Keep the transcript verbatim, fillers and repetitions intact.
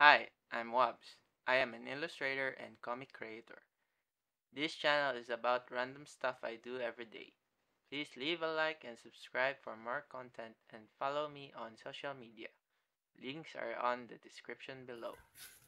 Hi, I'm Wabs. I am an illustrator and comic creator. This channel is about random stuff I do every day. Please leave a like and subscribe for more content and follow me on social media. Links are on the description below.